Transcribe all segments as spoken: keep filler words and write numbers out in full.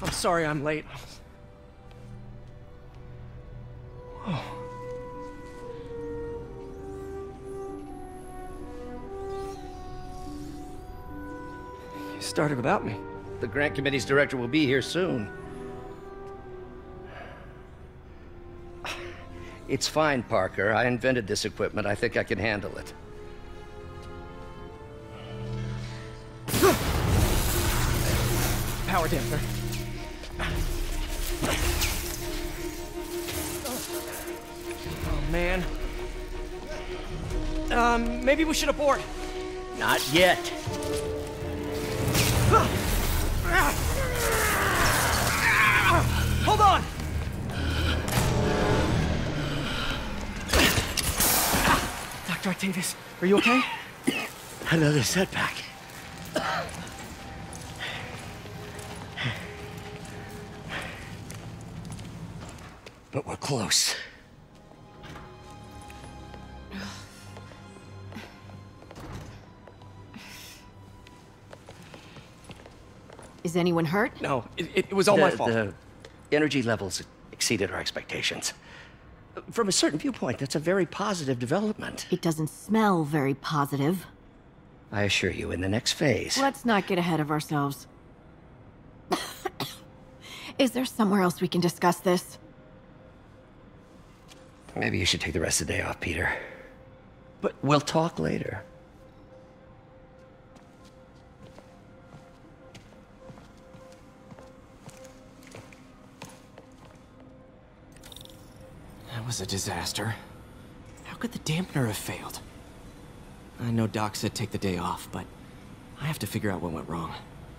I'm sorry I'm late. Whoa. You started without me. The grant committee's director will be here soon. It's fine, Parker. I invented this equipment. I think I can handle it. Power damper. Oh, man. Um, maybe we should abort. Not yet. Hold on! Doctor Octavius, are you okay? Another setback. But we're close. Is anyone hurt? No, it, it was all the, my fault. The energy levels exceeded our expectations. From a certain viewpoint, that's a very positive development. It doesn't smell very positive. I assure you, in the next phase... Let's not get ahead of ourselves. Is there somewhere else we can discuss this? Maybe you should take the rest of the day off, Peter. But we'll talk later. That was a disaster. How could the dampener have failed? I know Doc said take the day off, but I have to figure out what went wrong.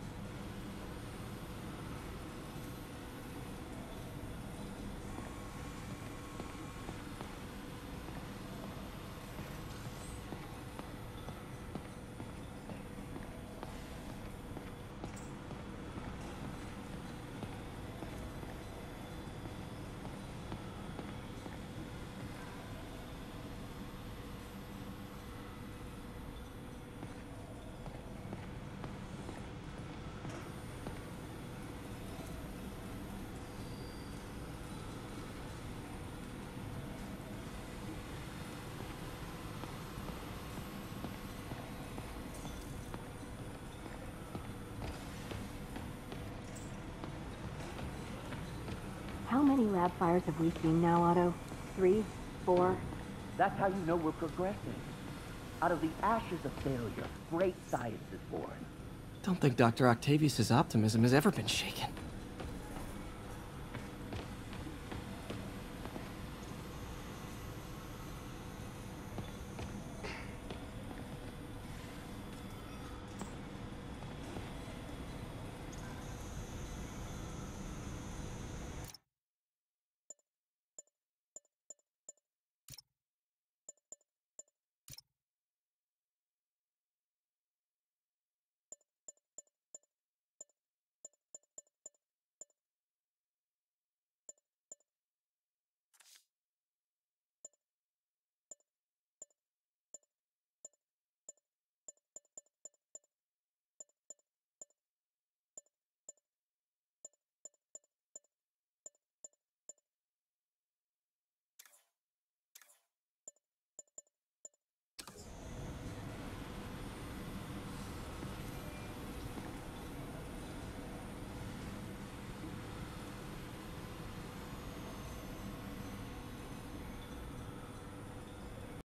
How many lab fires have we seen now, Otto? Three? Four? That's how you know we're progressing. Out of the ashes of failure, great science is born. Don't think Doctor Octavius's optimism has ever been shaken.